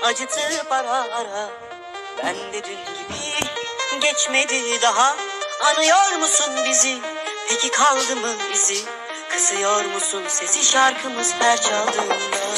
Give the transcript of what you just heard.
acıtıp ara ara. Ben de dün gibi geçmedi daha. Anıyor musun bizi? Peki kaldı mı izi? Kısıyor musun sesi şarkımız her çaldığında?